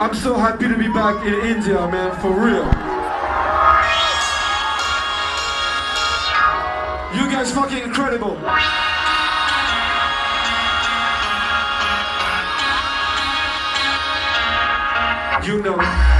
I'm so happy to be back in India, man, for real. You guys fucking incredible. You know.